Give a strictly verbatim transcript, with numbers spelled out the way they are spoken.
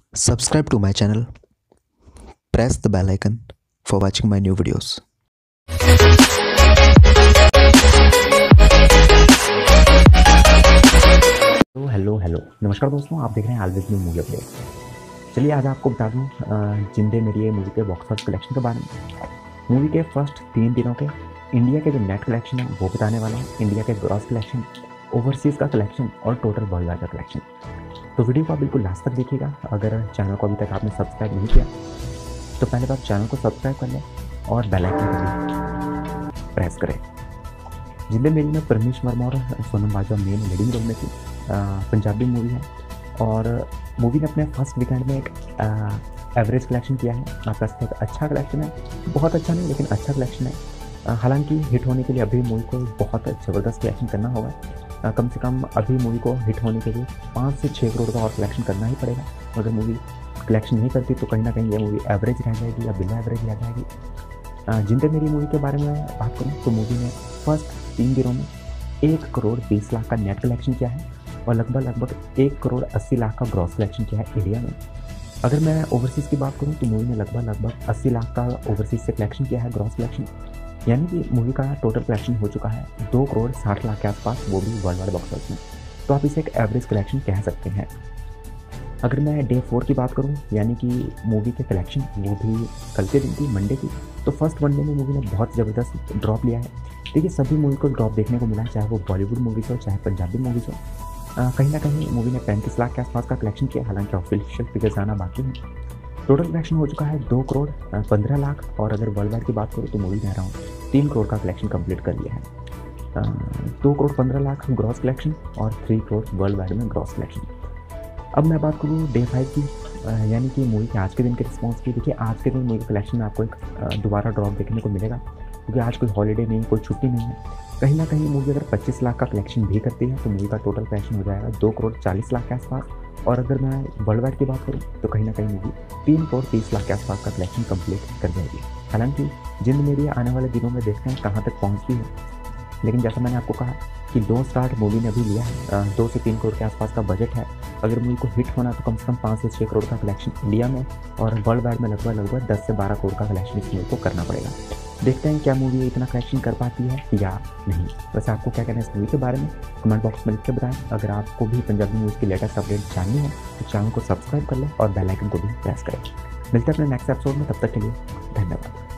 Subscribe to my channel, press the bell icon for watching my new videos. तो hello hello नमस्कार दोस्तों, आप देख रहे हैं ऑलवेज न्यू मूवी अपडेट। चलिए आज आपको बता दूं जिंदे मेरी ये मूवी के बॉक्स ऑफिस कलेक्शन के बारे में। मूवी के फर्स्ट तीन दिनों के इंडिया के जो नेट कलेक्शन है वो बताने वाला है, इंडिया के ग्रॉस कलेक्शन, ओवरसीज़ का कलेक्शन और टोटल वर्ल्ड वाइड का कलेक्शन। तो वीडियो को आप बिल्कुल लास्ट तक देखिएगा। अगर चैनल को अभी तक आपने सब्सक्राइब नहीं किया तो पहले तो आप चैनल को सब्सक्राइब कर लें और बेल आइकन को भी प्रेस करें। जिंदे मेरी में परमीश वर्मा और Sonam Bajwa main leading role में थी। पंजाबी मूवी है और मूवी ने अपने फर्स्ट वीकेंड में एक एवरेज कलेक्शन किया है। आप कह सकते हैं अच्छा कलेक्शन है, बहुत अच्छा नहीं लेकिन अच्छा कलेक्शन है। हालांकि हिट होने के लिए अभी मूवी को बहुत ज़बरदस्त कलेक्शन करना होगा। आ, कम से कम अभी मूवी को हिट होने के लिए पाँच से छः करोड़ का और कलेक्शन करना ही पड़ेगा। अगर मूवी कलेक्शन नहीं करती तो कहीं ना कहीं ये मूवी एवरेज रह जाएगी या बिना एवरेज रह जाएगी। जिंदे मेरी मूवी के बारे में बात करूँ तो मूवी ने फर्स्ट तीन दिनों में एक करोड़ बीस लाख का नेट कलेक्शन किया है और लगभग लगभग एक करोड़ अस्सी लाख का ग्रॉस कलेक्शन किया है इंडिया में। अगर मैं ओवरसीज़ की बात करूँ तो मूवी ने लगभग लगभग अस्सी लाख का ओवरसीज़ से कलेक्शन किया है ग्रॉस कलेक्शन, यानी कि मूवी का टोटल कलेक्शन हो चुका है दो करोड़ साठ लाख के आसपास, वो भी वर्ल्ड वाइड बॉक्स ऑफिस में। तो आप इसे एक एवरेज कलेक्शन कह सकते हैं। अगर मैं डे फोर की बात करूं, यानी कि मूवी के कलेक्शन, वो भी कल के दिन की मंडे की, तो फर्स्ट वनडे में मूवी ने बहुत ज़बरदस्त ड्रॉप लिया है। देखिए सभी मूवी को ड्रॉप देखने को मिला, चाहे वो बॉलीवुड मूवीज़ हो चाहे पंजाबी मूवीज़ हो। कहीं ना कहीं मूवी ने पैंतीस लाख के आसपास का कलेक्शन किया, हालांकि ऑफिशियल फिगर्स आना बाकी है। टोटल कलेक्शन हो चुका है दो करोड़ पंद्रह लाख और अगर वर्ल्ड वाइड की बात करूँ तो मूवी ने अराउंड तीन करोड़ का कलेक्शन कंप्लीट कर लिया है। दो करोड़ पंद्रह लाख ग्रॉस कलेक्शन और थ्री करोड़ वर्ल्ड वाइड में ग्रॉस कलेक्शन। अब मैं बात करूँ डे फाइव की, यानी कि मूवी के आज के दिन के रिस्पॉन्स की। देखिए आज के दिन मूवी कलेक्शन में आपको एक दोबारा ड्रॉप देखने को मिलेगा, क्योंकि आज कोई हॉलीडे नहीं, कोई छुट्टी नहीं है। कहीं ना कहीं मूवी अगर पच्चीस लाख का कलेक्शन भी करती है तो मूवी का टोटल कलेक्शन हो जाएगा दो करोड़ चालीस लाख के आसपास। और अगर मैं वर्ल्ड वाइड की बात करूँ तो कहीं ना कहीं मूवी तीन करोड़ तीस लाख के आसपास का कलेक्शन कंप्लीट कर जाएगी। हालांकि जिंद मेरी आने वाले दिनों में देखते हैं कहाँ तक पहुँचती है, लेकिन जैसा मैंने आपको कहा कि दो स्टार्ट मूवी ने अभी लिया है, दो से तीन करोड़ के आसपास का बजट है। अगर मूवी को हिट होना तो कम से कम पाँच से छः करोड़ का कलेक्शन इंडिया में और वर्ल्ड वाइड में लगभग लगभग दस से बारह करोड़ का कलेक्शन इस मूवी को करना पड़ेगा। देखते हैं क्या मूवी इतना कलेक्शन कर पाती है या नहीं। वैसे आपको क्या कहना है इस मूवी के बारे में, कमेंट बॉक्स में लिख के बताएं। अगर आपको भी पंजाबी न्यूज़ की लेटेस्ट अपडेट जाननी है तो चैनल को सब्सक्राइब कर लें और बेल आइकन को भी प्रेस करें। मिलते हैं अपने नेक्स्ट एपिसोड में, तब तक के लिए धन्यवाद।